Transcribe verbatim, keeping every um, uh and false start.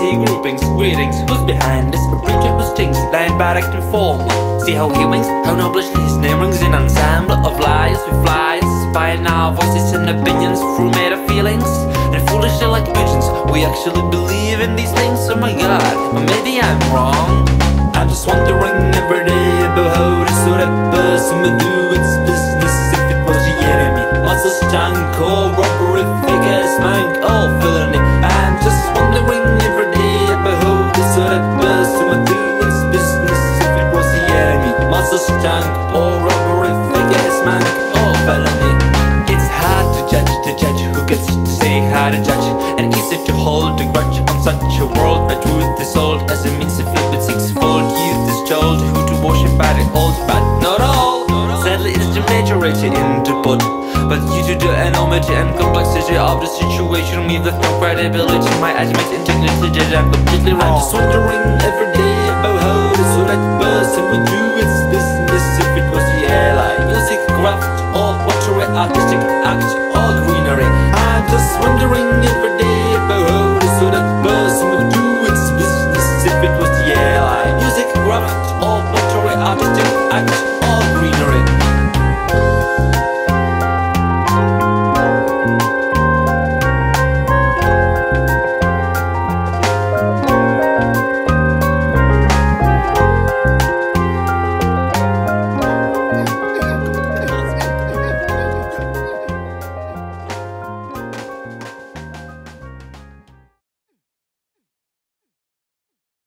see groupings, greetings. Who's behind this? A preacher who stings, lying bad acting formal. See how he winks, how noblishly his name rings in ensemble of lies. We fly, inspiring our voices and opinions through made of feelings. And foolishly like pigeons, we actually believe in these things. Oh my god, or maybe I'm wrong. I'm just wondering every day about how this or that person would do its business if it was the enemy. What's a junk or robbery, fake ass mank, all felony. I'm just wondering every day about how this or that person would do its business if it was the enemy. What's a junk or robbery, fake ass mank, all felony. It's hard to judge, to judge who gets to say how to judge, and easy to hold a grudge on such a world where truth is old as it means to feel with sixfold. Youth is told who to worship by the old, but not all. Sadly it's the majority in the put, but due to the enormity and complexity of the situation, me with no credibility, my eyes makes integrity that I'm completely wrong. I'm just wondering every day about how this or that person would do its business